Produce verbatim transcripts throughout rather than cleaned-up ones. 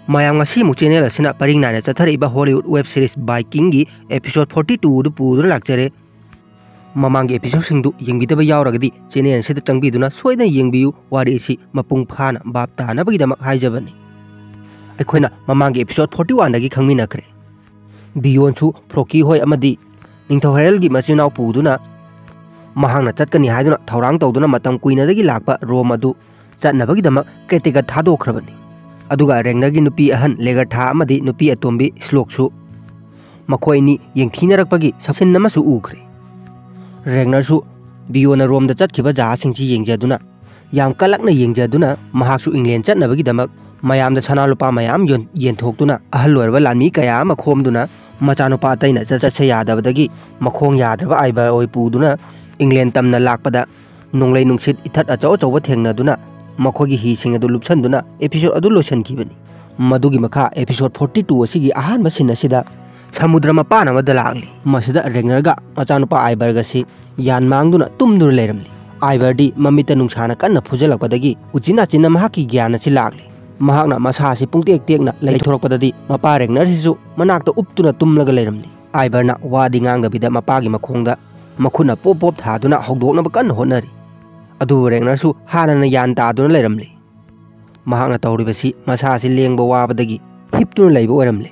ꯃꯌꯥꯝ ꯉꯁꯤꯃꯨꯛ ꯆꯦꯅꯦꯜ ꯑꯁꯤꯅ ꯄꯔꯤꯡ ꯅꯥꯏꯅ ꯆꯠꯊꯔꯛꯏꯕ ꯍꯣꯂꯤꯋꯨꯗ ꯋꯦꯕ ꯁꯤꯔꯤꯁ ꯕꯥꯏꯀꯤꯡꯒꯤ एपिसोड फोर्टी-टू ꯗꯨ ꯄꯨꯗꯨꯅ ꯂꯥꯛꯆꯔꯦ। ꯃꯃꯥꯡꯒꯤ एपिसोडꯁꯤꯡꯗꯨ ꯌꯦꯡꯕꯤꯗꯕ ꯌꯥꯎꯔꯒꯗꯤ ꯆꯦꯅꯦꯜ ꯑꯁꯤꯗ ꯆꯪꯕꯤꯗꯨꯅ ꯁꯣꯏꯗꯅ ꯌꯦꯡꯕꯤꯌꯨ, ꯋꯥꯔꯤ ꯑꯁꯤ ꯃꯄꯨꯡ ꯐꯥꯅ ꯚꯥꯞ ꯇꯥꯅꯕꯒꯤꯗꯃꯛ ꯍꯥꯏꯖꯕꯅꯤ꯫ ꯑꯩꯈꯣꯏꯅ ꯃꯃꯥꯡꯒꯤ एपिसोड फोर्टी-वन ꯗꯒꯤ ꯈꯪꯃꯤꯟꯅꯈ꯭ꯔꯦ, ꯕꯤꯌꯣꯟꯁꯨ ꯐ꯭ꯔꯣꯀꯤ ꯍꯣꯏ ꯑꯃꯗꯤ ꯅꯤꯡꯊꯧ ꯍꯦꯔꯜꯒꯤ ꯃꯆꯤꯟꯅꯥꯎ ꯄꯨꯗꯨꯅ ꯃꯍꯥꯛꯅ ꯆꯠꯀꯅꯤ ꯍꯥꯏꯗꯨꯅ ꯊꯧꯔꯥꯡ ꯇꯧꯗꯨꯅ ꯃꯇꯝ ꯀꯨꯏꯅꯗꯒꯤ ꯂꯥꯛꯄ ꯔꯣꯝ ꯑꯗꯨ ꯆꯠꯅꯕꯒꯤꯗꯃꯛ ꯀꯦꯇꯤꯀꯠ ꯊꯥꯗꯣꯛꯈ꯭ꯔꯕꯅꯤ꯫ ꯑꯗꯨꯒ ꯔꯦꯒꯅꯔꯒꯤ ꯅꯨꯄꯤ ꯑꯍꯟ ꯂꯦꯒꯔꯊꯥ ꯑꯃꯗꯤ ꯅꯨꯄꯤ ꯑꯇꯣꯝꯕꯤ ꯁ꯭ꯂꯣꯛꯁꯨ ꯃꯈꯣꯏ ꯑꯅꯤ ꯌꯦꯡꯊꯤꯅꯔꯛꯄꯒꯤ ꯁꯛꯁꯤꯟ ꯑꯃꯁꯨ ꯎꯈ꯭ꯔꯦ꯫ ꯔꯦꯒꯅꯔꯁꯨ ꯕꯤꯌꯣꯅ ꯔꯣꯝꯗ ꯆꯠꯈꯤꯕ ꯖꯍꯥꯖꯁꯤꯡꯁꯤ ꯌꯦꯡꯖꯗꯨꯅ ꯌꯥꯝ ꯀꯜꯂꯛꯅ ꯌꯦꯡꯖꯗꯨꯅ ꯃꯍꯥꯛꯁꯨ ꯏꯪꯂꯦꯟ ꯆꯠꯅꯕꯒꯤꯗꯃꯛ ꯃꯌꯥꯝꯗ ꯁꯅꯥ ꯂꯨꯄꯥ ꯃꯌꯥꯝ ꯌꯦꯟꯊꯣꯛꯇꯨꯅ ꯑꯍꯜ ꯑꯣꯏꯔꯕ ꯂꯥꯟꯃꯤ ꯀꯌꯥ ꯑꯃ ꯈꯣꯝꯗꯨꯅ ꯃꯆꯥꯅꯨꯄꯥ ꯑꯇꯩꯅ ꯆꯠꯁꯦ ꯌꯥꯗꯕꯗꯒꯤ ꯃꯈꯣꯡ ꯌꯥꯗ꯭ꯔꯕ ꯑꯥꯏꯕꯔ ꯑꯣꯏ ꯄꯨꯗꯨꯅ ꯏꯪꯂꯦꯟ ꯇꯝꯅ ꯂꯥꯛꯄꯗ ꯅꯣꯡꯂꯩ ꯅꯨꯡꯁꯤꯠ ꯏꯊꯠ ꯑꯆꯧ ꯑꯆꯧꯕ ꯊꯦꯡꯅꯗꯨꯅ ꯃꯈꯣꯏꯒꯤ ꯍꯤꯁꯤꯡ ꯑꯗꯨ ꯂꯨꯞꯁꯟꯗꯨꯅ एपिसोड अदु लोइसनखिबनी। मदुगी मखा एपिसोड फोर्टी-टू असिगी अहानब सिन असिदा समुद्र मपान अमदा लागली। मसिदा रेगनरगा मचानुपा आइबरगसी यान मांगदुना तुमदुना लेरमली। आइबरदी ममिता नुंसाना कन्ना फुजलकपदगी उचिना चिन्ना महाकी ज्ञान असि लागली। महाकना मसासी पुंगतेक तेकना लैथोरकपददी मपा रेगनरसिसु मनाक्ता उप्तुना तुमलगा लेरमली। आइबरना वादी गांगदबिदा मपागी मखोंगदा मखुना पोप पोप थादुना हौदोकनबा कन्ना होनरी। अदु रेगनरसु हानना यान तादुना लेरमली। महाकना तौरिबसी मसासी लेंगबा वाबदगी हिप्तुना लैबा ओइरमले।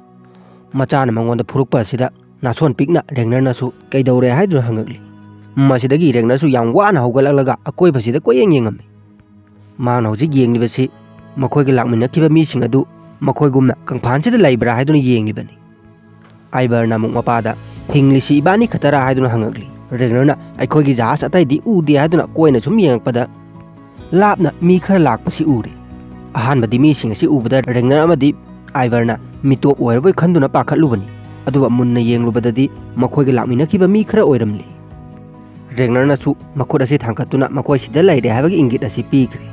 मचाना मंगोंदा फुरुकपा असिदा नासोन पिकना रेगनरनासु कैदौरे हाइदुना हंगकली। मसिदगी रेगनरसु याम वाना हौगललगा अकोइबसिदा कोयेंग येंगममे। माना हौजिक येंगलिबसी मखोइगा लाकमिनखिबा मीसिंग अदु मखोइगुमना कंफानसिदा लैबरा हाइदुना येंगलिबनी। आइबरना मुक मपादा हिंगलिसि इबानी खतरा हाइदुना हंगकली। रेगनरना अखोइगी जहाज अतैदि उदे हाइदुना कोइना सुम येंगकपदा लापना मी खरा लाकपसि उरे। अहानबदी मीसिंग असि उबदा रेगनर अमदी आइबरना मिटोप ओइरबोय खंदुना पाखतलुबनी। अदुबा मुन्ना येंगलुबददी मखोइगा लाकमिनखिबा मी खरा ओइरमली। रेगनरनासु मखोद असि थांगकतुना मखोइसिदा लैरे हाइबगी इंगित असि पीख्रे।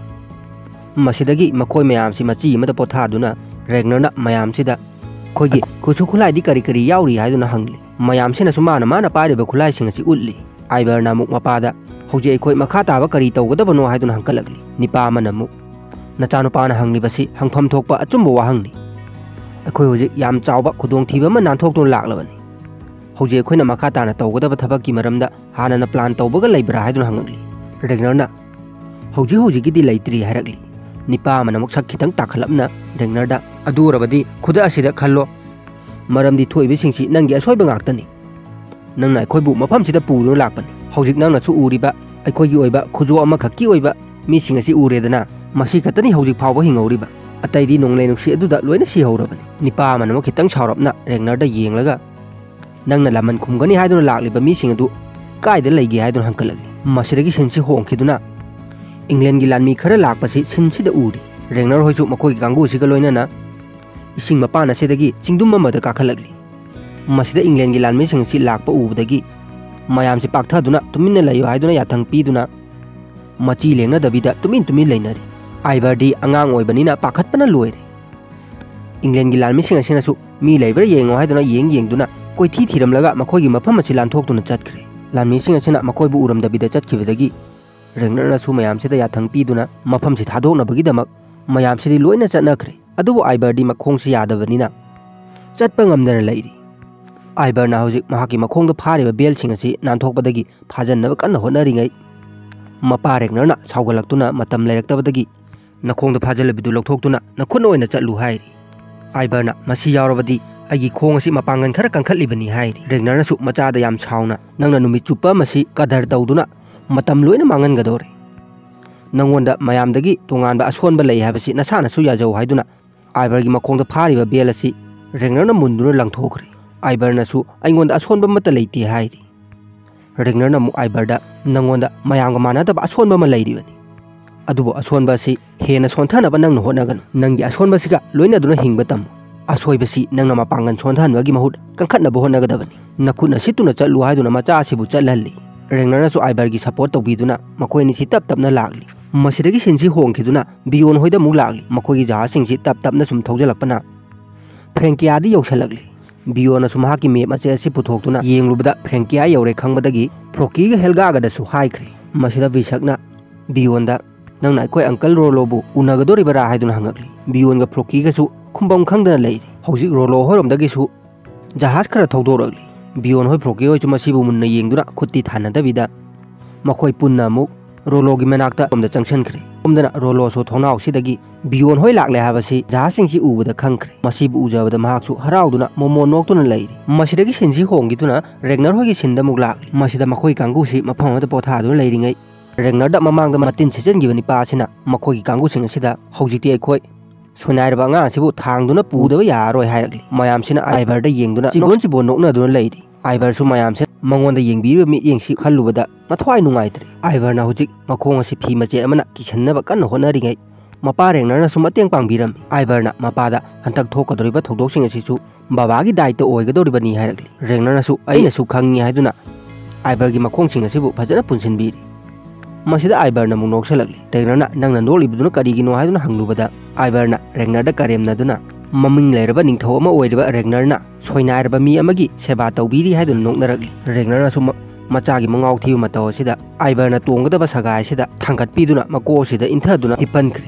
मसिदगी मखोइ मयामसि मची अमदा पोथादुना रेगनरना मयामसिदा खोइगी खुसु खुलाइदि करी करी याउरी हाइदुना हंगली। मयामसिनासु माना माना पारिबा खुलाइसिंग असि उल्ली। आइबरना मुक मपादा हौजे अखोइ मखा ताबा करी तौगदबनो हाइदुना हंकलगली। निपा अमना मुक नचानुपाना हंगलिबसी हंगफम थोकपा अचुम्बा वाहंगनी। अखोइ हौजिक याम चावबा खुदोंथीबा अमा नांथोक्तुना लाक्लबनी। हौजे अखोइना मखा ताना तौगदबा थबककी मरमदा हानना प्लान तौबगा लैबरा हाइदुना हंगली। रेगनरना हौजि हौजिगिदि लैत्रि हाइरकली। निपा अमना मुक सक खितंग ताखलपना रेगनरदा अदुरबदी खुदा असिदा खल्लो, मरमदि थोइबसिंगसि नंगी असोइबा गाक्तनी। नंगना अखोइबु मफमसिदा पुदुना लाक्पनी। हौजिक नंगनासु उरिबा अखोइगी ओइबा खुजो अमखक्की ओइबा मीसिंग असि उरेदना मसी खतनी हौजिक फावबा हिंगौरिबा अतैदि नोंगलै नुंसि अदुदा लोइना सिहौरबनी। निपा अमना मुक खितंग सावरपना रेगनरदा येंगलगा नंगना लामन खुमगनी हाइदुना लाक्लिबा मीसिंग अदु कायदा लैगे हाइदुना हंकलगली। मसिदगी सिनसि होंखिदुना इंग्लैंड लानमी खरा लाकपसी सिनसिदा उरी। रेगनर होइसु मखोइगी कांगुसिगा लोइनाना इसिंग मपान असिदगी चिंगदुम अमदा काखलगली। मसिदा इंग्लैंड लानमीसिंग असि लाकपा उबदगी मयामसि पाक्थदुना तुमिन्ना लैयो हाइदुना याथंग पीदुना मची लेंगनदबिदा तुमिन तुमिन लैनरी। आइबरदी अंगांग ओइबनिना पाखतपना लोइरे। इंग्लैंड लानमीसिंग असिनासु मी लैबरा येंगो हाइदुना येंग येंगदुना कोइथी थीरमलगा मखोइगी मफम असि लानथोक्तुना चटख्रे। लानमीसिंग असिना मखोइबु उरमदबिदा चटखिबदगी रेगनरनासु मयामसिदा याथंग पीदुना मफमसि थादोकनबगिदमक मयामसिदि लोइना चटनख्रे। अदुबु आइबरदी मखोंगसि यादबनिना चटपा ngамदना लैरी। आइबरना हौजिक महाकी मखोंगदा फारिबा बेलसिंग असि नानथोकपदगी फाजन्नबा कन्ना होनरिङै मपा रेगनरना साउगलक्तुना मतम लैरक्तबदगी नखोंगदा फाजलबिदु लौथोक्तुना नखुन ओइना चटलु हाइरी। आइबरना मसि यावरबदी अगी खोंग असि मपांगन खरा कंखटलिबनी हाइरी। रेगनरनासु मचादा याम साउना नंगना नुमित चुप्पा मसि कदर तौदुना मतम लोइना मांगनगदोरे। नंगोंदा मयामदगी तोंगानबा असोनबा लै हाइबसि नसानासु याजौ हाइदुना आइबरगी मखोंगदा फारिबा बेल असि रेगनरना मुंदुना लंथोखरे। आइबरनासु अइंगोंदा असोनबा मत लैते हाइरी। रेगनरना मु आइबरदा नंगोंदा मयामगा मानदबा असोनबा मा लैरिबनी। अदुबो असोनबा असि हेना सोंथानबा नंगना होटनागनु। नंगी असोनबसिगा लोइनादुना हिंगबा तम। असोइबसि नंगना मपांगन सोंथानबगी महूट कंखटनबा होटनागदबनी। नखुना सितुना चटलु हाइदुना मचा असिबु चटलहल्ली। रेगनरनासु आइबरगी सपोर्ट तौबीदुना मखोइनिसि तप तपना लागली। मसिदगी सिनसि होंखिदुना बियोन होइदा मुक लागली। मखोइगी जहाजसिंगसि तप तपना सुम थौजलकपना फ्रेंकियादी यौसलगली। बियोनसु महाकी मेप असे असि पुथोक्तुना येंगलुबदा फ्रेंकिया यौरे खंगबदगी फ्रोकीगा हेलगागदसु हाइख्रे। मसिदा विसकना बियोनदा नंगना अखोय अंकल रोलोबु उनगदोरिबरा हाइदुना हंगकली बियोनगा फ्लोकीगसु खुंबम खंगदना लेरि हौजिक रोलो होरमदगिसु जहाज खरा थौदोरगली बियोन होय फ्लोकी होय मसिबु मुन्ना येंगदुना खुत्ती थानदबिदा मखोय पुन्ना अमुक रोलोगी मनाक्ता ओमदा चंगसनख्रे ओमदना रोलोसो थोनाउसिदगी बियोन होय लाक्ले हाबसी जहाजसिंगसी उबदा खंख्रे मसिबु उजबदा महाक्सु हराउदुना मोमो नोक्तुना लेरि मसिदगी सिनसी होंगितुना रेगनर होयगी सिंदा मुक लाक्ली मसिदा मखोय कांगुसी मफम अमदा पोथादुना लेरिङै रेगनरदा ममांगदा मतिन सिजनगिबनि पासिना मखोयगी कांगुसिंग असिदा हौजिकति अखोय सोनायरबा अंगा असिबु थांगदुना पुदबा यारोय हायरगली मयामसिना आइबरदा येंगदुना चिबोन चिबोन नोक्नदुना लेरि आइबरसु मयामसे मंगोंदा येंगबिबा मि येंगसी खल्लुबदा मथवाय नुंगाइत्रे आइबरना हुजिक मखोंग असि फी मचे अमना किसन्नबा कन्न होनरिङै मपा रेगनरना सु मतेंग पांगबिरम आइबरना मपादा हंतक थोकदोरिबा थौदोकसिंग असिसु बाबागी दायित्व ओइगदोरिबनि हायरगली रेगनरनासु अइनसु खंगि हायदुना आइबरगी मखोंगसिंग असिबु फजना पुनसिनबिरि मसिदा आइबरना मुक नोक्सलगली रेगनरना नंगना नोलिबदुना करिगिनो हायदुना हंगलुबदा आइबरना रेगनरदा करेमनदुना ममिंग लेरबा निंगथौ अमा ओइरबा रेगनरना सोइनायरबा मी अमगी सेबा तौबिरी हायदुना नोक्नरगली रेगनरनासु मचागी मंगाव थीबा मतौ असिदा आइबरना तोंगदबा सगायसिदा थांगतपिदुना मकोसिदा इंथदुना हिपनख्रे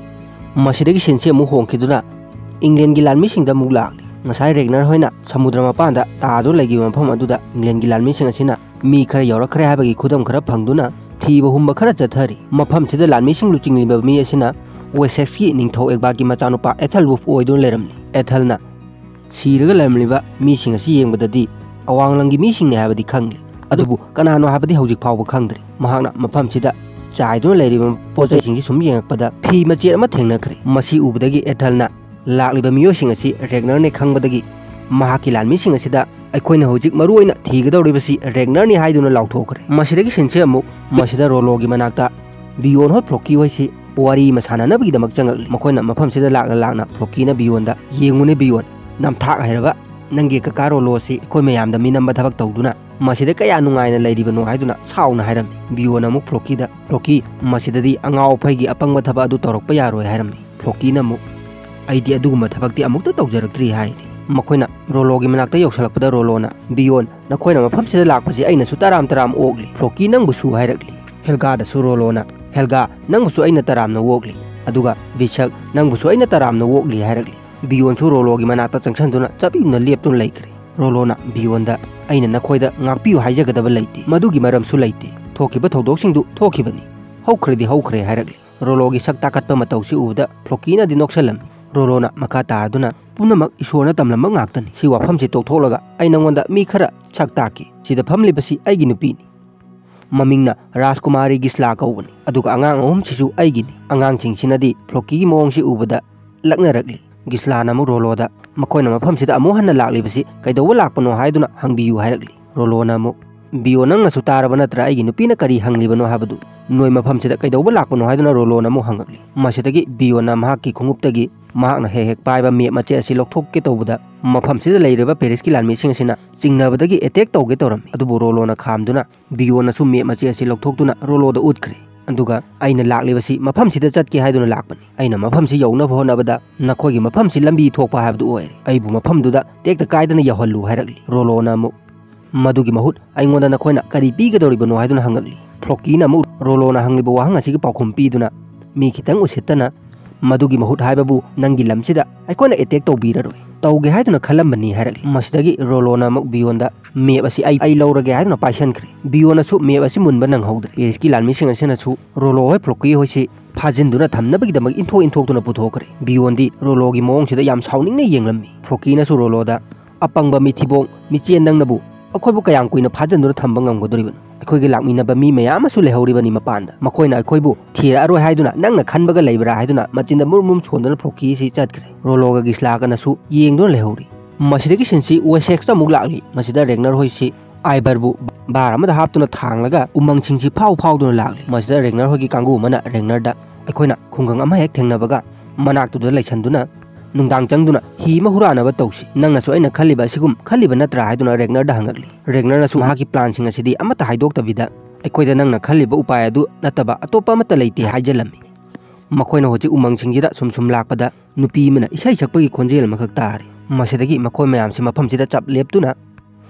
मसिदगी सिनसे अमु होंखिदुना इंग्लैंडगी लानमिसिंगदा मुक लाक्ली ngasai regner hoina samudra mapanda taadu lagi mafam aduda England gi lalmi sing asina mi khara yawrakhre habagi khudam khara phangduna thiba humba khara chathari mafam sida lalmi sing luchingli ba mi asina Wessex gi ningthau ekba gi machanupa Ethelwulf oidun leramli Ethelna siraga lamliba mi sing asi yengbadadi awanglangi mi sing ne habadi khangli adubu kanano habadi hojik phawba khangdri mahakna mafam sida chaidun leiriba pojai sing sum yengakpada phi mache ama thengnakhre masi ubadagi Ethelna लाक्लिबा मियोसिंग असि Ragnar ने खंगबदगी महाकी लानमिसिंग असिदा अखोइना होजिक मरुओइना थीगदौरिबसि Ragnar नि हाइदुना लाउथोखरे मसिदगी sense अमुक मसिदा रोलोगी मनाक्ता बियोन हो Floki होइसि वारी मसानानबगी दमक चंगकली मखोइना मफमसिदा लाकना लाकना फ्लोकीना बियोनदा येंगुने बियोन नमथाक हाइरबा नंगे कका रोलोसि अखोइ मयामदा मिनम्बा थबक तौदुना मसिदा कया नुंगाइना लेरिबनो हाइदुना साउना हाइरमि बियोन अमुक फ्लोकीदा फ्लोकी मसिददी अंगाव फैगी अपंगबा थबा अदु तौरकपा यारोय हाइरमि फ्लोकीना अमुक आइडिया दुगुम थबक्ति अमुक्ता तौजरक्त्रि हाइरि मखोइना रोलोगी मनाक्ता यौसलक्पदा रोलोना बियोन नखोइना मफमसिदा लाक्पसि अइनासु तराम तराम ओगली फ्लोकी नंगबुसु हाइरक्ली हेल्गादासु रोलोना हेल्गा नंगबुसु अइना तरामना ओगली अदुगा विशक नंगबुसु अइना तरामना ओगली हाइरक्ली बियोनसु रोलोगी मनाक्ता चंगसनदुना चपिउना लेप्तुना लैख्रे रोलोना बियोनदा अइना नखोइदा ngakpiu हाइजगदबा लैते मदुगी मरमसु लैते थोखिबा थौदोकसिंदु थोखिबनी हौख्रेदि हौख्रे हाइरक्ली रोलोगी sak takatpa matausi uda फ्लोकीना दि नोक्सलम रोलोना मका तारदुना पुनमक इशोरना तमलम ngakतनी सि वाफमसि तोकथोलगा अइ नंगोंदा मी खरा छक ताकी सिदा फमलिबसि अइगी नुपीनी ममिंगना राजकुमारी गिस्ला कौबनी अदुगा अंगांग अहुम सिसु अइगिनी अंगांग सिंगसिनदी फ्लोकी मोंगसि उबदा लक्नरगली गिस्लाना मु रोलोदा मखोइना मफमसिदा अमु हन्ना लाक्लिबसि कैदौबा लाक्पनो हाइदुना हंगबियु हाइरगली रोलोना मु बियो नंगनासु तारबा नत्रा अइगी नुपीना करी हंगलिबनो हाबदु नोय मफमसिदा कैदौबा लाक्पनो हाइदुना रोलोना मु हंगगली मसिदगी बियोना महाकी खुंगुप्तगी महाकना हेक हेक पाइबा मेप मचे असि लौथोक्के तौबदा मफमसिदा लैरबा पेरिसकी लानमिसिंग असिना चिंगनबदगी अटैक तौगे तौरमी अदुबु रोलोना खामदुना बियोनासु मेप मचे असि लौथोक्तुना रोलोदा उतख्रे अदुगा अइना लाक्लिबसि मफमसिदा चटके हाइदुना लाक्पनी अइना मफमसि यौनबा होनबदा नखोइगी मफमसि लंबी थोकपा हाबदु ओइरे अइबु मफमदुदा टेक्ता कायदना यहल्लु हाइरगली रोलोना मु मदुगी महुत अइंगोंदा नखोइना करी पीगदौरिबनो हाइदुना हंगगली फ्लोकीना मु रोलोना हंगलिबा वाहंग असिगी पाउखुम पीदुना मी खितंग उसितना मदुगी महुत हाइबाबु नंगी लमसिदा अइकोना अटैक तौबीररोय तौगे हाइदुना खलमबनी हाइरगली मसिदगी रोलोना मु बियोंदा मेप असि अइ अइ लौरगे हाइदुना पाइसनख्रे बियोनासु मेप असि मुनबा नंगहौद्रे पेरिसकी लानमिसिंग असिनासु रोलो होय फ्लोकी होयसि फाजिनदुना थमनबगीदमक इंथो इंथोक्तुना पुथोखरे बियोंदी रोलोगी मोंगसिदा याम साउनिंगने येंगलम्मी फ्लोकीनासु रोलोदा अपंगबा मिथिबोंग मिचेन नंगनबु अखोइबु कयाम कुइना फाजनदुना थंबा नंगदोरिबन अखोइगी लाकमिनबा मी मयामसु लेहौरिबनी मपानदा मखोइना अखोइबु थीरा अरोय हाइदुना नंगना खनबगा लेबरा हाइदुना मचिंदा मुरमुम छोंदना फ्लोकी सि चटख्रे रोलोगा गिस्लागनासु येंगदुना लेहौरी मसिदगी सिनसि वेसेक्सता मुक लाकली मसिदा रेगनर होइसि आइबरबु बार अमदा हापतुना थांगलगा उमंग सिंसि फाव फावदुना लाकली मसिदा रेगनर होइगी कांगु मना रेगनरदा अखोइना खुंगंग अमा हेक थेंगनबगा मनाक्तुदा लैसनदुना नुंदांग चंगदुना ही महुरानबा तौसि नंगनासु अइना खल्लिबा सिगुम खल्लिबा नत्रा हाइदुना रेगनरदा हंगगली रेगनरनासु महाकी प्लानसिंग असिदि अमता हाइदोक्तबिदा अखोइदा नंगना खल्लिबा उपाय अदु नतबा अतोपा अमता लैते हाइजलम्मी मखोइना होजि उमंग सिंगिदा सुम सुम लाकपदा नुपी मना इसै सकपगी खोंजेल मखक तारे मसिदगी मखोइ मयामसि मफमसिदा चप लेपतुना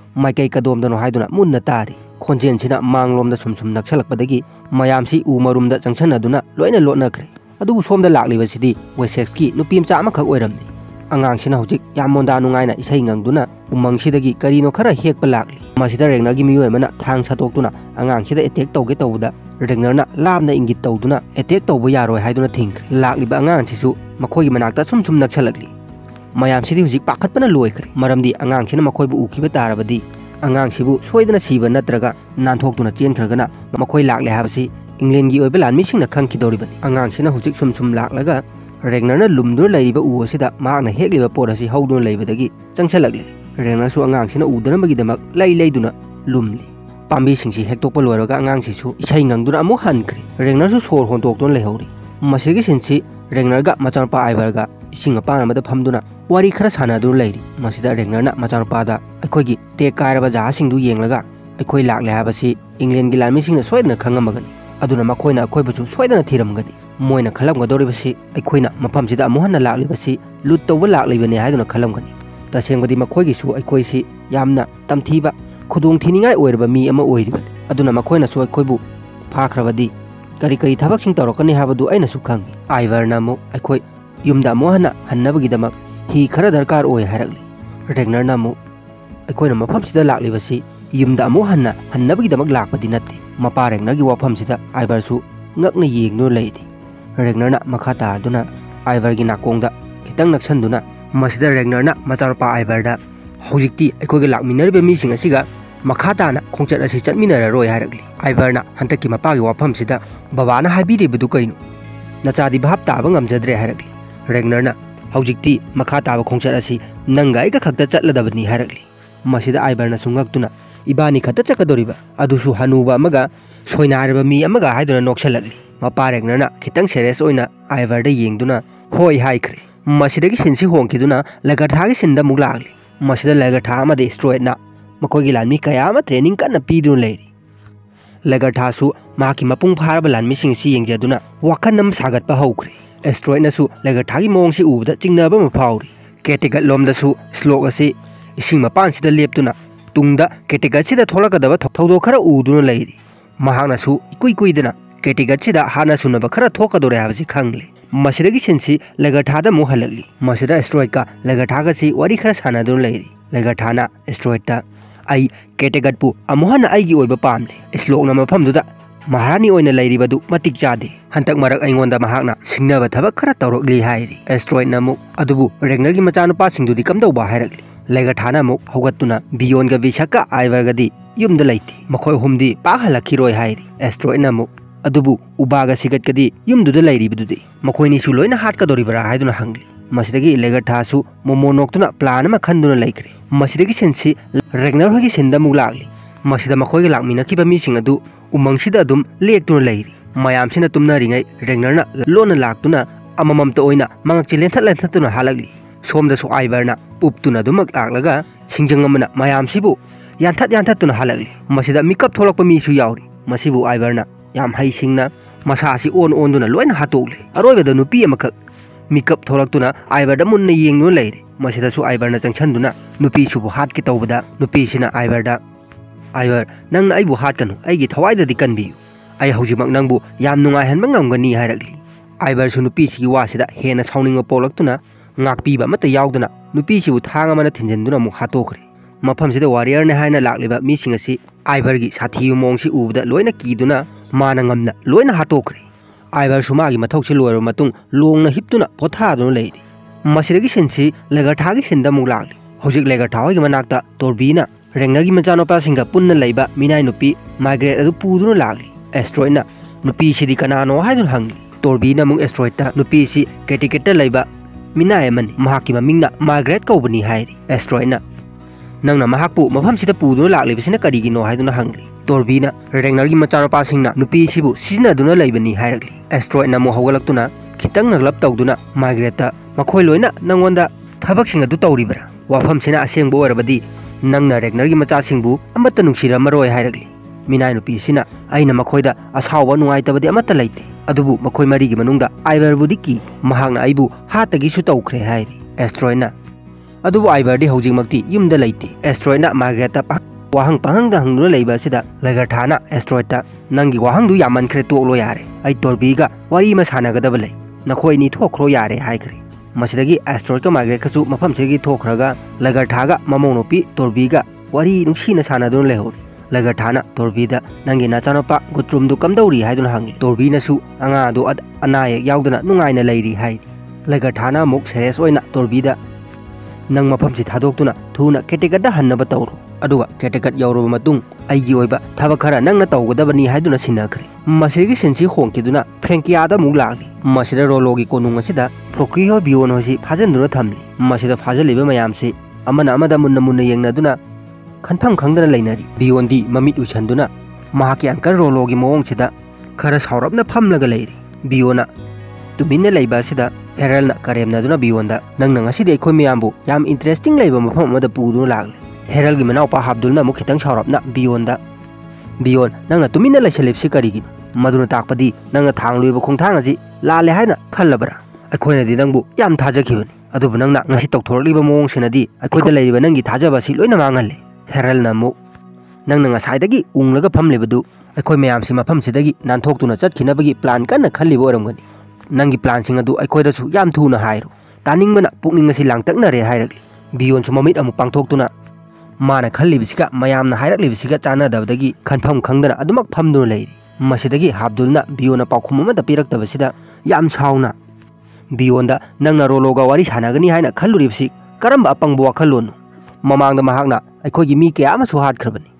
माइकई कदोमदनो हाइदुना मुन्ना तारी खोंजेनसिना मांगलोमदा सुम सुम नक्सलकपदगी मयामसी उ मरुमदा चंगसनदुना लोइना लोटनखरे अदुबु सोमदा लाक्लिबसिदी वेसेक्सकी नुपी मचा अमखक ओइरमनी अंगांगसिना हुजिक यामोंदा नुंगाइना इसै ngangduna umangsidagi karino khara hekpa lakli masida regner gi miyo emana thang satokduna angangsida attack tawge tawda regner na labna ingit tawduna attack tawbu yaroi haiduna think lakliba angang sisu makhoi gi manakta sum sum nakchalakli mayam sidi hujik pakhatpana loikre maramdi angangsina makhoi bu ukiba tarabadi angang sibu soidana siba natraga nanthokduna chenkragana makhoi lakle habasi England gi oiba lanmi singna khangki doribani angangsina hujik sum sum laklaga regner na lumdur lairiba u osida maakna hekliba porasi hauduna laibadagi changchalakli regner su angangsina udana magidamak lai laiduna lumli pambi singsi hektokpa loiraga angangsi su isai ngangduna amu hankri regner su sor hontokduna leihori masigi sinsi regner ga machanpa aibarga ising apana mada phamduna wari khara sanaduna lairi masida regner na machanpa da aikogi te kairaba jaha singdu yenglaga aikoi lakle habasi England gi lami singna soidna khangamagani aduna makoina akoibusu soidana thiramgani moina khalamgadoribasi aikoina maphamsida amu hanna laklibasi lut tawba laklibani haiduna khalamgani tasengbadi makoigi su aikoisi yamna tamthiba khudung thiningai oirba mi ama oiribani aduna makoina su aikoibu phakhrabadi kari kari thabak sing torokani habadu aina su khangi aivarna mu aikoi yumda mu hanna hannabagi damak hi khara darkar oi harakli regner na mu aikoina maphamsida laklibasi yumda mu hanna hannabagi damak lakpadi natte mapa regner gi waphamsida aivar su ngakna yengnu leidi regner na makha tarduna aivar gi nakongda kitang naksanduna masida regner na macharpa aibarda hojikti aikoi gi lakminarbe mi sing asiga makha tana khongchat asi chatminara roi harakli aibarna hantaki mapa gi wafam sida babana habire bedu kaino nachadi bhap taba ngamjadre harakli regner na hojikti makha taba khongchat asi nanga ai ka khakta chatladabani harakli masida aibarna sungaktuna ibani khata chakadoriba adusu hanuba amaga soinarba mi amaga haiduna noksalagli mapa regner na khitang serious oina aibarda yengduna hoi haikre masidagi sinsi hongkiduna lagarthagi sinda muglagli masida lagartha amade destroy na makogi lanmi kayama training kana pidun leiri lagartha su maki mapung pharaba lanmi singsi yengjaduna wakanam sagat pa hokre destroy na su lagartha gi mongsi ubda chingnaba ma phauri category lomda su slok asi ising mapan sida leptuna tungda category sida tholakadaba thodo khara uduna leiri mahana su ikui kuidana category sida hana sunaba khara thokadore habasi khangle masida sensi lagartha da mu halagli masida asteroid ka lagartha ga si wari khara sanadun leiri lagartha na asteroid ta ai category pu amuhana ai gi oiba pamle slok na mafam du da maharani oina leiri badu matik chade hantak marak aingonda mahakna singnaba thabak khara tawrokli hairi asteroid na mu adubu regner gi machanu pa singdu di kamdau ba hairagli lagartha na mu hogatuna biyon ga visaka aivar ga di yumda leiti makhoi humdi pa halakhiroi hairi asteroid na mu adubu ubaga sigat kadi yumduda lairibududi makoini su loina hat ka doribara haiduna hangli masidagi lagartha su momonoktuna plan ma khanduna laikre masidagi sensi regner hogi senda muglagli masida makoi gi lakmina kiba mi sing adu umangsida adum lektuna lairi mayam sina tumna ringai regner na lona laktuna amamam to oina mangak chilen that len thatuna halagli somda su aibarna uptuna dumak laklaga singjang amana mayam sibu yanthat yanthatuna halagli masida mikap tholakpa mi su yauri masibu aibarna yam hai singna masasi on on duna loina hatokle aroiba da nupi amakak mikap tholaktuna aibarda munna yengnu leire masida su aibarna changchanduna nupi subu hat ki tawbada nupi sina aibarda aibar nangna aibu hat kanu aigi thawaida di kanbi ai haujimak nangbu yam nungai hanba ngamgani hairagli aibar su nupi sigi wasida hena sauninga polaktuna ngakpiba mata yauduna nupi sibu thanga mana thinjanduna mu hatokre mafam sida warrior ne haina lakliba mi singasi aibar gi sathi mongsi ubda loina kiduna mana ngamna loina hatokre aibar sumagi mathokse loiro matung longna hiptuna pothaduna leiri masidagi sensi lagartha gi senda muglagli hojik lagartha gi manakta torbina regner gi machanopa singa punna leiba minai nupi migrate adu puduna lagli asteroid na nupi sidi kanano haidun hangli torbina mung asteroid ta nupi si category leiba minai amani mahaki mamingna migrate kawbani hairi asteroid na nangna mahakpu mafam sida puduna lagli bisina karigi no haiduna hangli torbina regner gi machanopa singna nupi sibu sina duna leibani hairagli asteroid na mo hawgalaktuna khitang naglap tawduna migrate makhoi loina nangonda thabak singa du tawribara wafam sina asengbo orabadi nangna regner gi macha singbu amata nungsira maroi hairagli minai nupi sina aina makhoida asawa nuai tabadi amata leite adubu makhoi mari gi manungda aibar budiki mahangna aibu hatagi su tawkhre hairi asteroid na अदुबु आइबरदी हौजिकमक्ति युमदा लेते एस्ट्रॉइडना मार्गरेटता वाहंग पहंगदा हंगदुना लेबा सिदा लेगरथाना एस्ट्रॉइडता नंगी वाहंगदु यामनख्रे तोकलो यारे आई तोरबीगा वारी मा सानागदब लै नखोइनी थोखरो यारे हाइख्रे मसिदगी एस्ट्रॉइडका Margaret खसु मफमसिदगी थोखरगा लेगरथागा ममोनोपी तोरबीगा वारी नुसीना सानादुना लेहो लेगरथाना तोरबीदा नंगी नाचानोपा गुत्रुमदु कमदौरी हाइदुना हंगी तोरबीनासु अंगादु अनायक याउदना नुंगाइना लैरी हाइ लेगरथाना मुक सेरियस ओइना तोरबीदा नंग मफमसि थादोक्तुना थुना केटेकटदा हन्नबा तौरो अदुगा केटेकट यौरबा मतुंग आइगी ओइबा थबक खरा नंगना तौगदबनी हाइदुना सिनाखरे मसिदगी सिनसि होंकिदुना फ्रेंकियादा मुक लागली मसिदा रोलोगी कोनुंग असिदा प्रोकियो बियोन होसि फाजनदुना थमली मसिदा फाजलिबा मयामसि अमना अमदा मुन्ना मुन्ना येंगनादुना खनफम खंगदना लैनरी बियोंदी ममित उछंदुना महाकी अंकल रोलोगी मोंगसिदा खरा सावरबना फमलगा लैरी बियोना तुमिन्ना लैबा सिदा हेरलना करेमनादुना बियोंदा नंगना ngasiदि अखोय मयामबु याम इंटरेस्टिंग लैबा मफम अमदा पुदुना लागले हेरलगी मनावपा हाब्दुलना मु खितंग सावरबना बियोंदा बियोन नंगना तुमिन्ना लैसलेबसि करिगिनो मदुना ताकपदि नंगना थांगलुइबा खोंथांग असि लाले हायना खल्लबरा अखोयनादि नंगबु याम थाजखिबनि अदुबु नंगना ngasi तौथोरलिबा मोंगसिनादि अखोयदा लैरिबा नंगी थाजबासि लोइना मांगहल्ले हेरलना मु नंगना ngसाइदगी उंगलगा फमलेबदु अखोय मयामसि मफमसिदगी नानथोक्तुना चटखिनबगी प्लान कन्ना खल्लिबो ओरमगनि नंगी प्लानसिंग अदु अखोयदासु याम थुना हाइरो तानिंगबना पुकनिंग असि लांगतकनरे हाइरगली बियोनसु ममित अमु पांगथोक्तुना माना खल्लिबिसिगा मयामना हाइरगलिबिसिगा चानादबदगी खनफम खंगदना अदुमक फमदुना लैरी मसिदगी हाब्दुलना बियोना पाखुम अमदा पिरक्तबसिदा याम साउना बियोंदा नंगना रोलोगा वारी सानागनी हाइना खल्लुरिबसि करम्बा अपंगबो वाखल्लोनु ममांगदा महागना अखोयगी मी कया अमसु हाटख्रबनी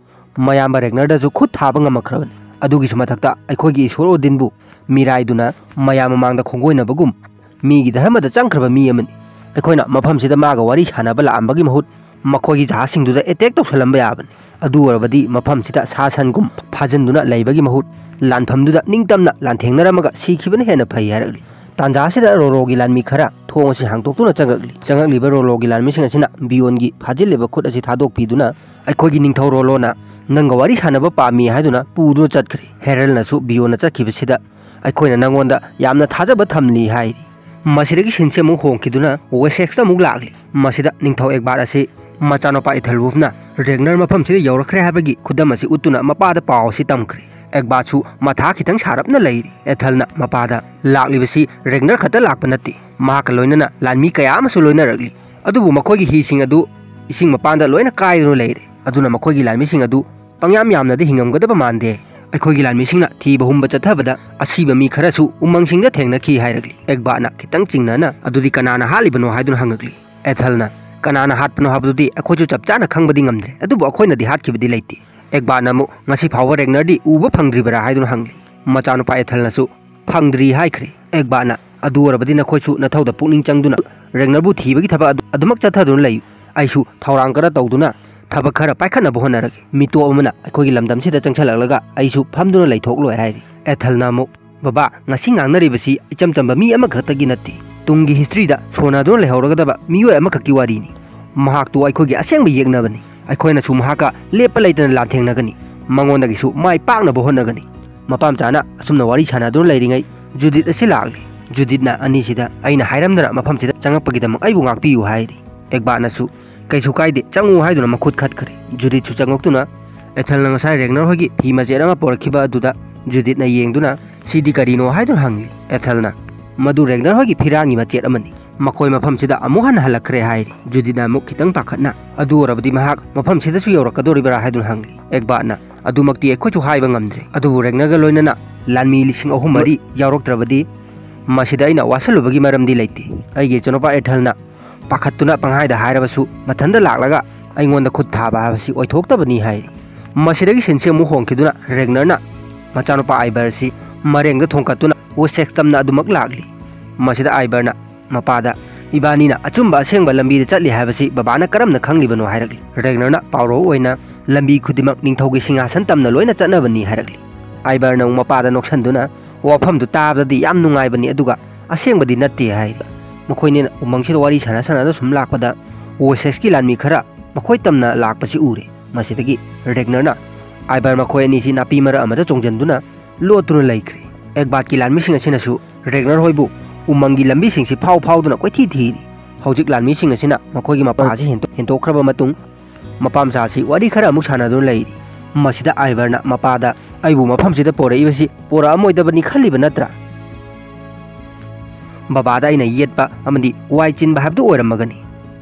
मयाम रेगनरदसु खुद थाबा ngamakhraबनी अदुगिसु मथक्ता अखोयगी ईश्वर ओदिनबु मिराइदुना मयाम ममांगदा खोंगोइनबगुम मीगी धर्मदा चंख्रबा मी अमनी अखोयना मफमसिदा मागा वारी सानाबा लांबगी महुत मखोयगी जहासिंगदुदा एटेक तौसलंबा याबनी अदु ओरबदी मफमसिदा सासनगुम फाजनदुना लैबगी महुत लानफमदुदा निंगतमना लानथेंगनरमगा सीखिबने हेना फै हारगली तांजासिदा रोलोगी लानमी खरा थोंगसि हांगतोक्तुना चंगकली चंगकलिबा रोलोगी लानमीसिंग असिना बियोनगी फाजिलिबा खुद असि थादोकपिदुना अखोयगी निंगथौ रोलोना नंगा वारी सानबा पामी हाइदुना पुदुना चटखरि हेरलनासु बियोना चटखिबसिदा अखोयना नंगोंदा यामना थाजबा थमली हाइरि मसिदगी सिनसे मु होंकिदुना वेसेक्सता मुक लागली मसिदा निंगथौ एकबार असि मचानोपा इथलवुफना रेगनर मफमसिदा यौरखरे हाबगी खुदम असि उतुना मपादा पावसि तमखरि एकबासु मथा खितंग सारपना लैरी एथलना मपादा लाक्लिबसि रेगनर खता लाकपा नत्ति माका लोइनना लानमी कया अमसु लोइनरगली अदुबु मखोयगी हिसिंग अदु इसिंग मपानदा लोइना कायदुना लैरे अदुना मखोयगी लानमीसिंग अदु पंग्याम यामनादि हिंगमगदबा मानदे अखोयगी लानमीसिंगना थीबा हुंबा चथबदा असीबा मी खरसु उमंगसिंगदा थेंगनखि हाइरगली एकबाना खितंग चिंगनाना अदुदि कनाना हालिबनो हाइदुना हंगगली एथलना कनाना हाटपनो हाबदुदि अखोयजु चपचाना खंगबदि ngamdre अदुबु अखोयनादि हाटखिबदि लैते एकबाना मु ngasi फाव रेगनरदि उबा फंगद्रिबरा हाइदुना हंगली मचानुपा एथलनासु फंगद्रि हाइख्रे एकबाना अदु ओरबदि नखोयसु नथौदा पुकनिंग चंगदुना रेगनरबु थीबगी थबा अदुमक चथदुना लैयु आइसु थौरांग करा तौदुना थबक खरा पाइखनबो होनरगे मितो अमना अखोयगी लमदमसिदा चंगछलगलगा आइसु फमदुना लैथोकलो हाइरि एथलना मु बाबा ngasi ngangnaribasi ichamchamba mi ama khatagi natti tungi history da sonaduna lehoragdaba miyo ama khaki warini mahak tu aikogi asengba yegnabani aikoina su mahaka lepa leitana lanthengna mangonda gisu mai pakna bohonagani mapam chana asumna wari sanaduna leiringai Judith asi lagli Judith na ani sida aina hairamdana mafam sida changapagidam aibu ngakpiyu hairi ekba nasu kaisu kaide changu haiduna makhut khat khare Judith su changoktuna ethalna ngasai regnar hogi hima jerama porkhiba aduda Judith na yengduna sidi karino haidun hangli ethalna madu regnar hogi phirangi machet amani makoi mafam sida amuhan halakhre hairi Judith na muk khitang pakhatna adu orabdi mahak mafam sida su yorakadori bara haidun hangli ekba na adu makti ekho chu haiba ngamdre adu regnar ga loinana lanmi lising ahum mari yauroktrabadi masida ina wasalubagi maramdi leiti aige chanopa ethalna pakhatuna panghaida hairabasu mathanda laklaga aingonda khut thaba habasi oithoktabani hairi masidagi sense mu hongkiduna regnarna machanopa aibarsi marengda thongkatuna o sextamna adumak lagli masida aibarna mapada ibanina achumba asengba lambi da chatli habasi babana karamna khanglibano hairagli regnarna pawro oina lambi khudimak ningthogi singasan tamna loina chatnabani hairagli aibarna mapada noksanduna wafam du tabdadi yam nungaibani aduga asengbadi natte haiba makoine umangsida wari sana sana da sum lakpada o sexki lanmi khara makoi tamna lakpasi ure masidagi regnarna aibar makoi ni si napi mara amada chongjanduna lotuna laikre ek bat ki lanmi singa sinasu regnar hoibu umangi lambi singsi phau phau duna koi thi thi Hojik lanmising asina makhoi gi mapa asi hentokhraba matung mapamcha si wari khara amuk sanadun leiri masida Ivar na mapada aibu mafamsida porei basi pora amoidabani khaliba natra babada ina yetpa amadi wai chinba habdu oiramagani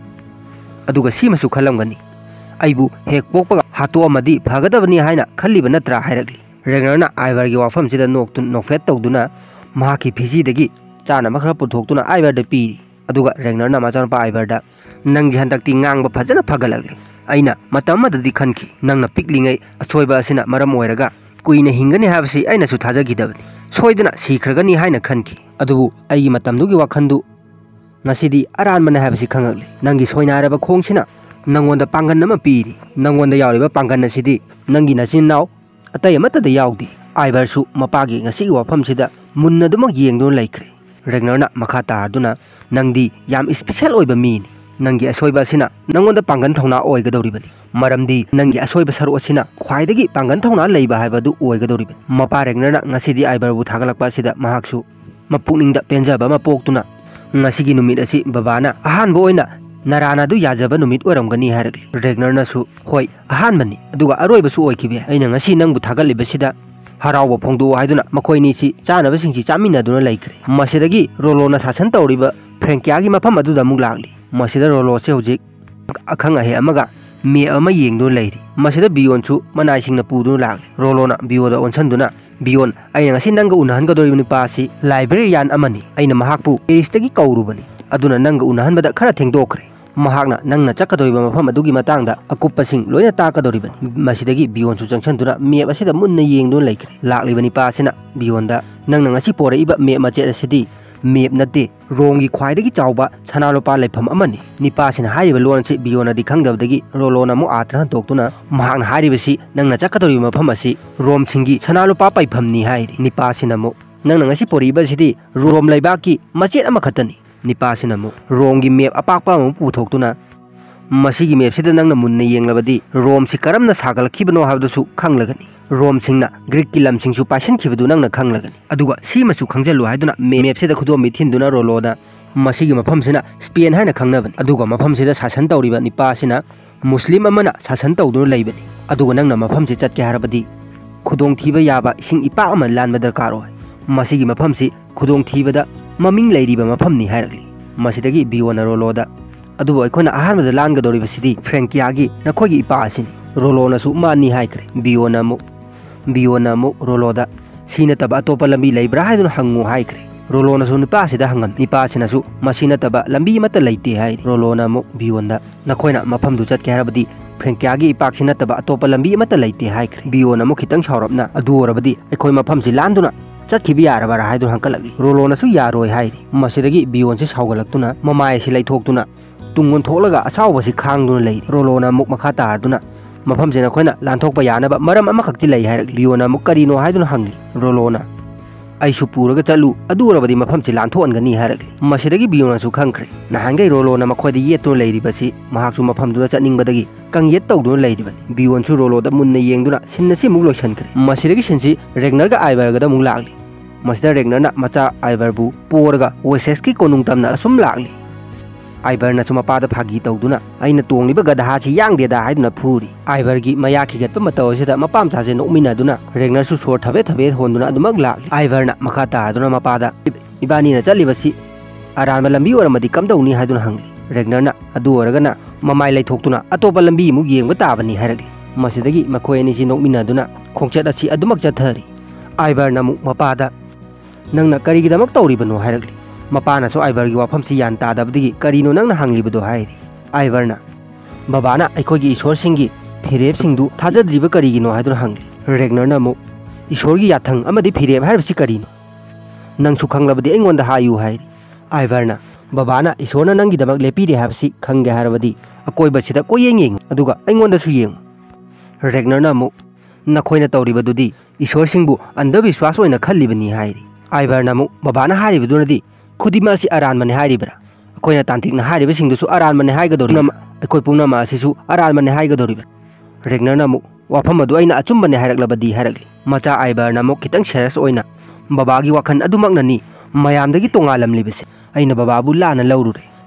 aduga simasu khalamgani aibu hek pokpa hato amadi phagadabani haina khaliba natra hairagli Ragnar na Ivar gi wafamsida noktun nofet tawduna mahaki phiji dagi chana makhra puthokuna Ivar da piri aduga Ragnar na machan pa Ivar da nangji handakti ngang ba phajana phagalagli aina matam madadi khanki nangna piklingai asoiba asina maram oiraga kuina hingani habsi aina su thajagidabani soidana sikragani haina khanki adubu ai matamdugi wakhandu ngasidi aran mana habsi khangagli nangi soinaraba khongsina nangonda pangan nama piri nangonda yawriba pangan asidi nangi nasin naw atai amata da yawdi Ivar su mapagi ngasi wafamsida munna dumak yengdon laikre Ragnar na makha tarduna nangdi yam special oiba mini nangi asoiba asina nangonda pangan thongna oigadoribani maramdi nangi asoiba saru asina khwaidagi pangan thongna leiba haibadu oigadoribani mapa Ragnar na ngasidi Ivar bu thagalakpa sida mahaksu mapukningda penjaba mapoktuna ngasigi numit asi babana ahanba oina narana du yajaba numit oramgani hairagli Ragnar na su hoi ahanbani aduga aroiba su oikibe aina ngasi nangbu thagaliba sida harawa phongdu haiduna makoini si chanaba singsi chaminaduna laikre masidagi Rollo na sasan tawriba Frankia gi mafam aduda muk lagli masida Rollo se hojik akhang ahe amaga me ama yengdo leiri masida Bion chu manai singna pudu lagli Rollo na Bio da onsanduna Bion aina ngasi nanga unahan ga doribani pasi librarian amani aina mahakpu estagi kaurubani aduna nanga unahan bada khara thengdokre mahakna nangna chakkadoiba mafam adugi matangda akupasing loina takadoribani masidagi Bion chu changsanduna me asida munna yengdo laikre laglibani pasina Bion da nangna ngasi poraiba me machet asidi map nate rongi khwaidagi chawba sanalopa lepham amani nipasina hariba lonsi Biona di khangdabdagi Rollo na mu atra toktuna mahakna haribasi nangna chakkatori mafam asi rom singi sanalopa paiphamni hairi nipasina mu nangna ngasi poriba sidi rom laibaki machet ama khatani nipasina mu rongi map apakpa mu puthokuna masigi map sida nangna munna yenglabadi rom si karamna sagalkhibano habdusu khanglagani Rom singna Greek kilam singsu passion khibadu nangna khanglagani aduga si masu khangjalu haiduna map sida khudo mithinduna Rollo da masigi mafam sina Spain haina khangnabani aduga mafam sida sasan tawriba nipa sina Muslim amana sasan tawduna leibani aduga nangna mafam si chatke harabadi khudong thiba yaba sing ipa ama lanba darkar oi masigi mafam si khudong thibada maming leiriba mafam ni hairagli masidagi Biona Rollo da adubu aikona ahanbada langa doriba sidi Frankia gi nakhogi ipa asini Rollo na su mani haikre Biona mu Biona mu Rollo da sina taba atopa lambi leibra haiduna hangu haikre Rollo na su nipa sida hangam nipa sina su masina taba lambi mata leite hai Rollo na mu Bionda nakhoina mafam du chatke harabadi Frankia gi ipak sina taba atopa lambi mata leite haikre Biona mu khitang saurapna adu orabadi ekhoi mafam si landuna chatkibi yarabara haiduna hankalagli Rollo na su yaroi hairi masidagi Bion si saugalaktuna mamai si leithoktuna tungon tholaga asawba si khangduna lei Rollo na muk makha tarduna mafam sina khoina lanthokpa yanaba maram ama khakti lei hairagli Biona mu karino haiduna hangli Rollo na aisu puraga chalu adu orabadi mafam si lanthongani hairagli masidagi Biona su khangkhre nahangai Rollo na makhoida yetto leiribasi mahaksu mafam duna chaningbadagi kangyet tawduna leiribani Bion su Rollo da munna yengduna sinna si muk loisankre masidagi sinsi Ragnar ga Ivar ga da muk lagli masida Ragnar na macha Ivar bu porga Wessex ki konung tamna asum lagli Ivar na sumapada phagi tawduna aina tongliba gadaha si yangde da haiduna phuri Ivar gi maya khigatpa mataw sida mapam cha je nokmina duna Ragnar su sor thabe thabe honduna adumag lagli Ivar na makha tarduna mapada ibani na chalibasi aranba lambi oramadi kamdawni haiduna hangli Ragnar na adu oragana mamai leithoktuna atopa lambi mu yengba tabani hairagli masidagi makhoi ani si nokmina duna khongchat asi adumak chathari Ivar na mu mapada nangna karigidamak tawribano hairagli mapana so Ivar gi wafam si yan tadabdigi karino nangna hanglibado hairi Ivar na babana aikogi isor singi phireb singdu thajadriba karigino haiduna hangli Ragnar na mu isor gi yathang amadi phireb haibsi karino nang su khanglabadi aingonda hayu hairi Ivar na babana isor na nangi damak lepide habsi khangge harabadi akoi basida koyeng yeng aduga aingonda su yeng Ragnar na mu nakhoina tawribadudi isor singbu andabiswas oina khallibani hairi Ivar na mu babana haribadunadi khudima si aran mane haribra akoina tantik na hariba singdu su aran mane haigadori akoi pungna ma sisu aran mane haigadori Ragnar na mu wafam adu aina achumbane hairaklabadi hairagli macha Ivar na mu kitang serious oina babagi wakhan adumaknani mayamdagi tongalamlibase aina bababu lana laurure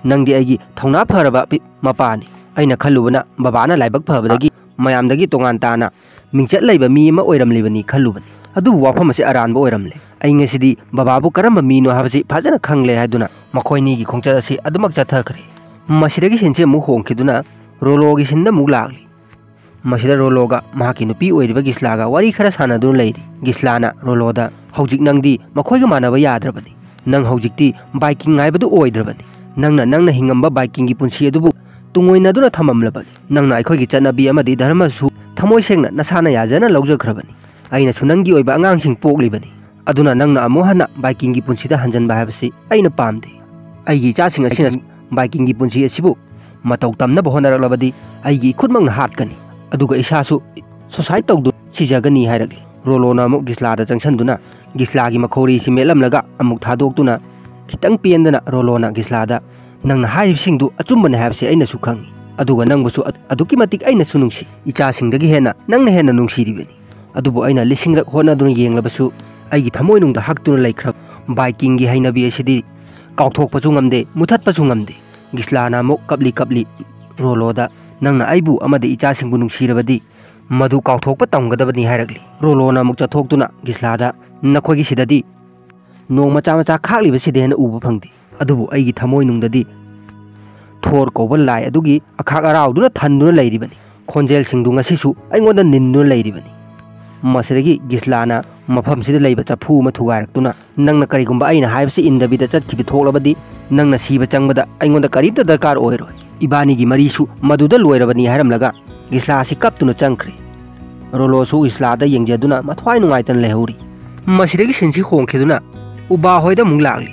Nandi अगी थौना फरबा मपानी अइना खल्लुबना बाबाना लाइबक फबदगी मयामदगी तोंगान ताना मिंगचत लैबा मी अमा ओइरमलिबनी खल्लुबनी अदु वाफम असे अरानबा ओइरमले अइ ngasiदी बाबाबु करम मीनो हाबसी फाजना खंगले हायदुना मखोइनीगी खोंगचत असे अदुमक चथखरे मसिदगी सिनसे मु होंखिदुना रोलोगी सिनदा मु लागली मसिदा रोलोगा महाकी नुपी ओइरिबा गिस्लागा वारी खरा सानादुन लैरी गिस्लाना रोलोदा हौजिक नंगदी मखोइगा मानबा याद्रबनी नंग हौजिकती बाइकिंग हायबदु ओइद्रबनी नंगना नंगना हिंगंबा बाइकिंग गी पुंसी अदुबु तुंगोइनादुना थममलबनी नंगना अखोइगी चन्नबी अमदी धर्मसु थमोइ सेंगना नसाना याजना लौजखरबनी अइना सुनंगी ओइबा अंगांगसिंग पोगलिबनी अदुना नंगना अमु हना बाइकिंग गी पुंसीदा हंजनबा हाबसी अइना पामदे अइगी चासिंग असिना बाइकिंग गी पुंसी असिबु मतौ तमनबा होनरलबदी अइगी खुदमंगना हाटकनी अदुगा इसासु सोसाइट तौदु सिजगनी हायरगली रोलोना अमुक गिस्लादा चंगसनदुना गिस्लागी मखौरी सि मेलमलगा अमुक थादोक्तुना खितंग पेंदना रोलोना गिस्लादा नंगना हारिबसिंगदु अचुंबने हाबसे अइनासु खंगी अदुगा नंगबसु अदुकी मतिक अइनासु नुंगसी इचासिंगदगी हेना नंगना हेना नुंगसिरिबनी अदुबु अइना लिसिंगरक होनादुना येंगलबसु अइगी थमोइनुंगदा हक्तुना लैखरब बाइकिंग गी हाइनबी असिदी काउथोकपसु ngamde मुथतपसु ngamde गिस्लाना अमुक कपली कपली रोलोदा नंगना अइबु अमदे इचासिंगबु नुंगसिरबदी मधु काउथोकप तमगदबनी हायरगली रोलोना अमुक चथोक्तुना गिस्लादा नखोइगी सिददी नोंग मचा मचा खागलिबा सिदेना उबा फंगदी अदुबु अइगी थमोइनुंगददी थोर कौबा लाइ अदुगी अखाग अराउदुना थन्दुना लैरिबनी खोंजेल सिंगदु ngasisu अइंगोंदा निन्दुना लैरिबनी मसिदगी गिस्लाना मफमसिदा लैबा चफु अमा थुगारक्तुना नंगना करिगुंबा अइना हायबसि इंदबिदा चटखिबि थोक्लबदी नंगना सीबा चंगबदा अइंगोंदा करिबता दरकार ओइरोय इबानीगी मरीसु मधुदा लोइरबनी हायरमलगा गिस्लासी कपतुना चंगख्रे रोलोसु गिस्लादा येंगजेदुना मथवाइ नुंगाइतन लेहौरी मसिदगी सिनसि होंखेदुना उबा होइदा मुंग लागली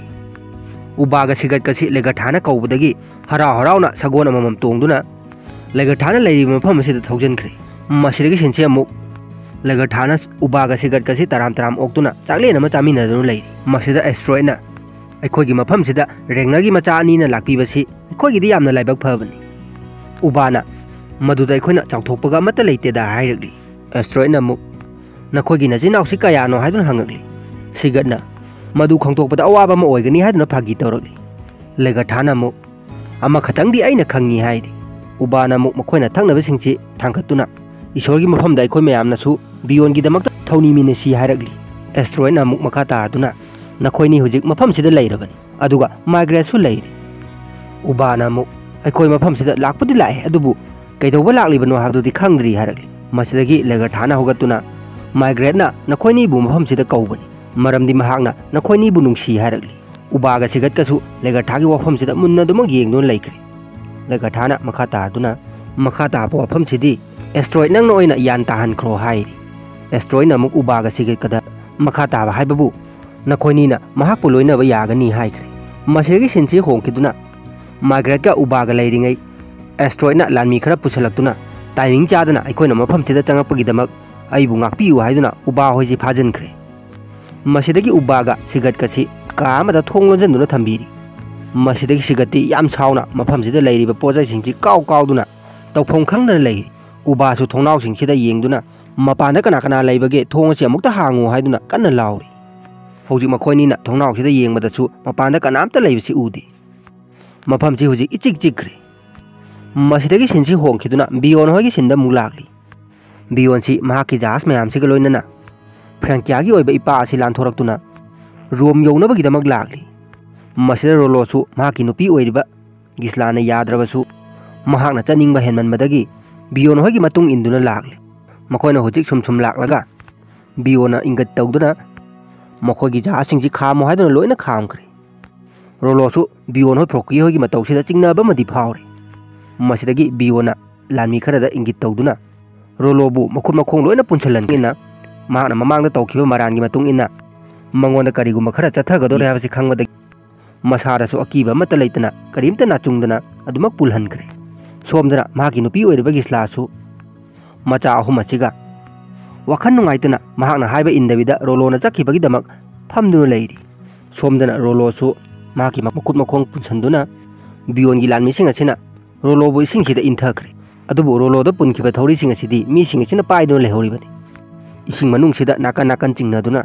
उबागा सिगतकसी लेगठाना कौबदगी हराव हरावना सगोन अममम तोंगदुना लेगठाना लैरिबा मफम असिदा थौजनख्रे मसिदगी सिनसि अमुक लेगठाना उबागा सिगतकसी तराम तराम ओक्तुना चाकलेन अमा चामिनदुना लैरि मसिदा एस्ट्रॉयडना अखोइगी मफमसिदा रेंगनरगी मचा अनीना लाक्पीबसी अखोइगिदी यामना लाइबक फबनी उबाना मधुदा अखोइना चाउथोकपगा अमता लैतेदा हायरगली एस्ट्रॉयडना अमुक नखोइगी नचिनाउसि कयानो हायदुना हंगगली सिगतना मधु खोंथोकपदा अवाबा अमा ओइगनी हायदुना फागी तौरगली लेगठाना अमुक अमा खतंगदी अइना खंगी हायरि उबाना अमुक मखोइना थंगनबसिंगसि थांखतुना ईश्वरगी मफमदा अखोइ मयामनासु बियोनगीदमक्ता थौनिमिनसि हायरगली एस्ट्रॉयडना अमुक मखा तादुना नखोइनी हुजिक मफमसिदा लैरबनी अदुगा माइग्रेटसु लैरि उबाना अमुक अखोइ मफमसिदा लाक्पदि लाए अदुबु कैदौबा लाक्लिबनो हाबदुदि खंगद्रि हायरगली मसिदगी लेगठाना होगतुना माइग्रेटना नखोइनीबु मफमसिदा कौबनी मरमदि महाकना नखोइनीबु नुंगसि हायरगली उबागा सिगतकसु लेगठागी वाफमसिदा मुन्नदुमक येंगदुना लैख्रे लेगठाना मखा तादुना मखा ताबा वाफमसिदि एस्ट्रॉयड नंगना ओइना यान ताहनख्रो हायरि एस्ट्रॉयडना अमुक उबागा सिगतकदा मखा ताबा हायबबु नखोइनीना महाकपु लोइनबा यागनी हायख्रे मसिदगी सिनसि होंखिदुना माइग्रेटका उबागा लैरिङै एस्ट्रॉयडना लानमी खरा पुसलक्तुना टाइमिंग चादना अखोइना मफमसिदा चंगपगिदमक अइबु ngakpiyu हायदुना उबा होइसि फाजनख्रे मसिदगी उबागा सिगतकसी का अमदा थोंग लोंजनदुना थंबीरी मसिदगी सिगती याम साउना मफमसिदा लैरिबा पोजाइसिंगसि काउ काउदुना तौफों खंगदना लैरि उबासु थोंनाउसिंगसिदा येंगदुना मपानदा कना कना लैबगे थोंगसि अमुक्ता हांगु हायदुना कन्ना लाउरी हौजिक मखोइनीना थोंनाउसिदा येंगबदसु मपानदा कनामता लैबसि उदे मफमसि हुजिक इचिक चिक्ख्रे मसिदगी सिनसि होंखिदुना बियोन होइगी सिनदा मुग लागली बियोनसि महाकी जहाज मयामसिगा लोइनना फ्रांकियागी ओइबा इपा असि लानथोरक्तुना रोम यौनबगिदमक लागली मसिदा रोलोसु महाकी नुपी ओइरिबा गिस्लाना याद्रबसु महाकना चनिंगबा हेनमनबदगी बियोन होइगी मतुंग इंदुना लागली मखोइना हुजिक सुम सुम लागलगा बियोना इंगत तौदुना मखोइगी जहाजसिंगसि खामो हायदुना लोइना खामख्रे रोलोसु बियोन होइ फ्रोकी होइगी मतौसिदा चिंगनाबा मदि फावरे मसिदगी बियोना लानमी खरदा इंगित तौदुना रोलोबु मखुम मखोंग लोइना पुंछलनगिना महाकना ममांगदा तौखिबा मरानगी मतुंग इन्ना मंगोंदा करिगुम खरा चथगदोरे हाबसि खंगबदगी मसादासु अकीबा अमता लैतना करीमता नाचुंगदना अदुमक पुलहनख्रे सोमदना महाकी नुपी ओइरिबा गिस्लासु मचा अहुम असिगा वखन नुंगाइतना महाकना हाइबा इंदबिदा रोलोना चखिबगिदमक फमदुना लैरि सोमदना रोलोसु महाकी मकुट मखोंग पुंसनदुना बियोनगी लानमिसिंग असिना रोलोबु इसिंगसिदा इंथख्रे अदुबु रोलोदा पुनखिबा थौरिसिंग असिदि मिसिंग असिना पाइदुना लेहौरिबनि इसिंग मनुंगसिदा नाकन नाकन चिंगनदुना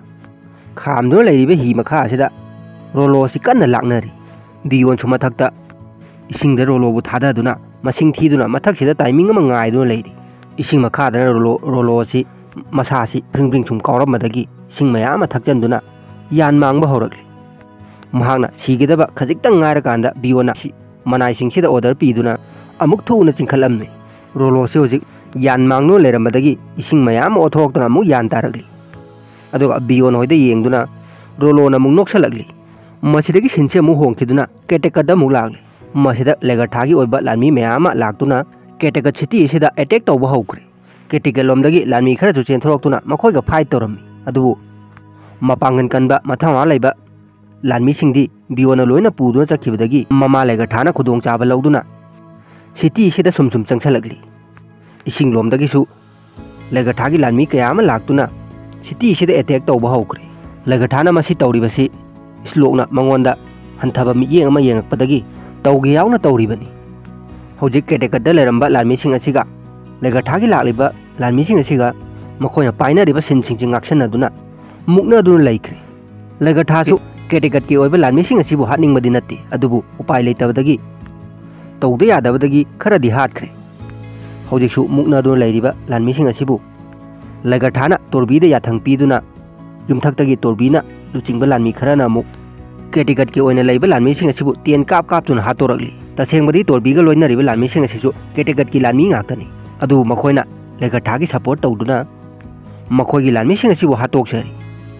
खामदुना लैरिबा हि मखा असिदा रोलोसि कन्ना लाक्नरि बियोनसु मथक्ता इसिंग रोलो बु थादुना मसिंग थीदुना मथक्सिदा टाइमिंग अमा ngaiduna leiri इसिंग मखादना रोलो रोलो सि मसासी प्रिंग प्रिंग सुम कावरमदगी इसिंग मयाम थक्चंदुना यान मांगबा हौरगली महांगना सिगेदबा खजिक्तंग ngairakanदा बियोना मनाइसिंगसिदा ऑर्डर पीदुना अमुक थुना चिंखलमने रोलो से होजिक यान मांगनो लेरमदगी इसिंग मयाम ओथोक्तना अमुक यान तारगली अदुगा बियोन होइदा येंगदुना रोलोना मुक नोक्सलगली मसिदगी सिनसे अमुक होंखिदुना केटेकदा मुक लागली मसिदा लेगरथागी ओइबा लानमी मयाम लागतुना केटेकट सिटी सिदा अटैक तौबा हौख्रे केटेकट लोमदगी लानमी खरजु चेंथोरक्तुना मखोइगा फाइट तौरम्मी अदुबु मपांगन कनबा मथावा लैबा लानमी सिंगदी बियोना लोइना पुदुना चखिबदगी ममा लेगरथाना खुदोंग चाबा लौदुना सिटी सिदा सुम सुम चंगसलगली इसिंग लोमदगीसु लेगरथागी लानमी कयाम लागतुना सिटी सिदा अटैक तौबा हौख्रे लेगरथाना मसि तौरिबसि स्लोकना मंगोंदा हंथबा मियेंग अमा येंगपदगी तौगे यावना तौरिबनी हौजिक केटेकटदा लेरंबा लानमीसिंग असिगा लेगरथागी लालिबा लानमीसिंग असिगा मखोइना पाइनरिबा सिनसिंग ngaksannaduna muknaduna laikre लेगरथासु केटेकट की ओइबा लानमीसिंग असिबु हातनिंगबदि नत्ते अदुबु उपाय लेतबदगी तौदे यादबदगी खरदि हातख्रे हौजिकसु मुक्नादुना लैरिबा लानमीसिंग असिबु लेगरथाना तोरबीदा याथंग पीदुना युमथक्तगी तोरबीना लुचिंगबा लानमी खरना अमुक केटेकट की ओइना लैबा लानमीसिंग असिबु तेन काप कापतुना हातोरगली तसेंगबदि तोरबीगा लोइनरिबा लानमीसिंग असिसु केटेकट की लानमी ngaktani अदु मखोइना लेगरथागी सपोर्ट तौदुना मखोइगी लानमीसिंग असिबु हातोक्सरी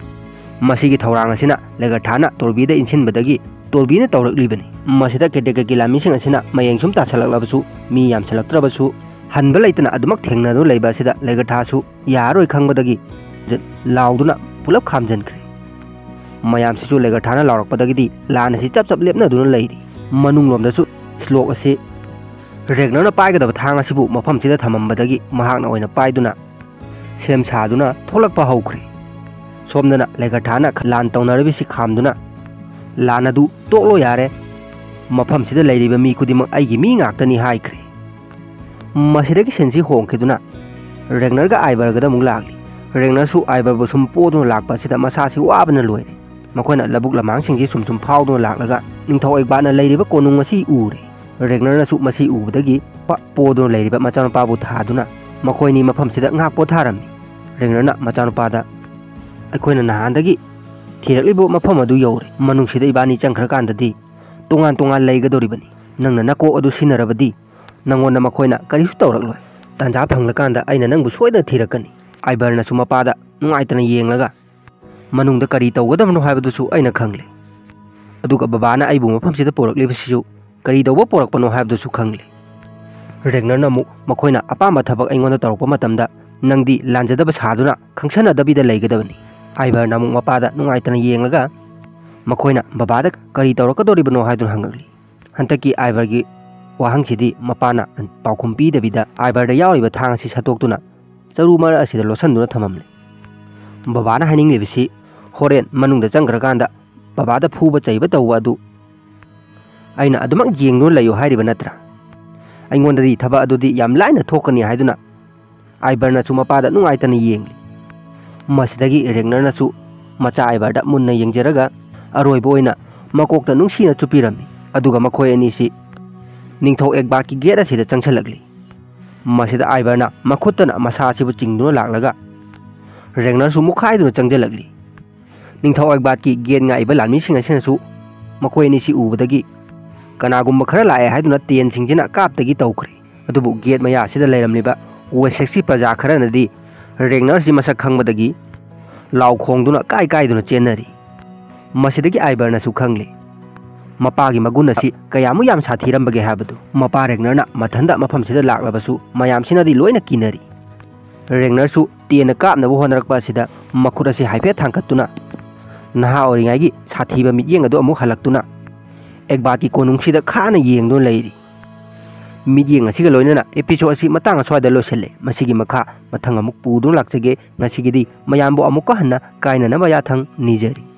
मसिगी थौरांग असिना लेगरथाना तोरबीदा इंसिनबदगी तोरबीना तौरक्लिबनी मसिदा केटेकट की लानमीसिंग असिना मयेंगसुम तासलक्लबसु मी यामसलक्त्रबसु हनबा लैतना अदुमक थेंगनादु लैबा असिदा लेगरथासु यारोय खंगबदगी लाउदुना पुलप खामजनख्रे मयामसिसु लेगरथाना लाउरकपदगी लान असि चप चप लेपनादुना लैरी मनुंग लोमदसु स्लोक असि रेगनरना पाइगदब थांग असिबु मफमसिदा थममबदगी महाकना ओइना पाइदुना सेम सादुना थोलकपा हौख्रे सोमदना लेगरथाना लान तौनरबिसि खामदुना लानदु तोकलो यारे मफमसिदा लैरिबा मी खुदिमक आइगी मी ngaktani हाइख्रे मसिदगी सेंसि होंखिदुना रेगनरगा आइबरगदा मुक लागली रेगनरसु आइबरबु सुम पोदुना लाकपा सिदा मसासि वाबना लोइरे मखोइना लबुक लमांगसिंगि सुम सुम फावदुना लागलगा निंथौ एकबाना लैरिबा कोनुंग असि उरे रेगनरनासु मसि उबदगी पोदुना लैरिबा मचानुपाबु थादुना मखोइनी मफमसिदा ngak पोथारमनि रेगनरना मचानुपादा अखोइना नहानदगी थिरक्लिबो मफम अदु यौरे मनुंगसिदा इबानी चंखरकांददी तोंगान तोंगान लैगदोरिबनी नंगना नको अदु सिनरबदी नंगोंना मखोइना करिसु तौरक्लोय तांजा फंगलकांदा अइना नंगबु सोइदा थिरकनी आइबरनासु मपादा नुंगाइतना येंगलगा मनुंगदा करी तौगदमनो हाइबदुसु अइना खंगले अदुगा बाबाना आइबु मफमसिदा पोरक्लिबसिसु करी तौबा पोरकपनो हाइबदुसु खंगले रेगनरना मु मखोइना अपांबा थबक अइंगोंदा तौरकपा मतमदा नंगदी लांजदबा सादुना खंगसनदबिदा लैगदबनी आइबरना मु मपादा नुंगाइतना येंगलगा मखोइना बाबादा करी तौरकदोरिबनो हाइदुना हंगली हंतकी आइबरगी वाहंगसिदी मपाना पाउखुम पीदबिदा आइबरदा यावरिबा थांग असि सतोक्तुना चरुमर असिदा लोसन्दुना थममले बाबाना हाइनिंगलिबसि होरेन मनुंगदा चंगरकांदा बाबादा फूबा चैबा तौबा अदु अइना अदुमक येंगदुना लैयो हाइरिबा नत्रा अइंगोंददी थबा अदुदी याम लाइना थोकनी हाइदुना आइबरनासु मपादा नुंगाइतना येंगली मसिदगी रेगनरनासु मचा आइबरदा मुन्ना येंगजरगा अरोइबा ओइना मकोकता नुंसीना चुपिरम्मी अदुगा मखोय अनिसि निंथौ एकबारकी गेट असिदा चंगसलगली मसिदा आइबरना मखुतना मसासिबु चिंगदुना लागलगा रेगनरसु मुखाइदुना चंगजलगली निंथौ एकबारकी गेट ngaइबा लानमीसिंग असिनासु मखोय अनिसि उबदगी कनागुम्बा खरा लाए हाइदुना तेन सिंगजिना कापतगी तौख्रे अदुबु गेट मया असिदा लैरमलिबा वेसेक्सी प्रजा खरनदी रेगनरसि मसक खंगबदगी लाउ खोंगदुना काय कायदुना चेनरी मसिदगी आइबरनासु खंगले मपागी मगुन असि कयामु याम साथीरंबगे हाबदु मपा रेगनरना मथंदा मफमसिदा लाक्लबसु मयामसिनादी लोइना किनरी रेगनरसु तेन कापनबु होनरकपा असिदा मखुद असि हाइफे थांकत्तुना नहा ओरिंगाइगी साथीबा मियेंग अदु अमु हलक्तुना एकबाकी कोनुंगसिदा खाना येंगदुना लैरी मियेंग असिगा लोइनना एपिसोड असि मतंग अस्वाइदा लोइसले मसिगी मखा मथंग अमुक पुदुना लाक्चगे ngasiगidi मयामबु अमुक हन्ना काइननबा याथंग निजरी।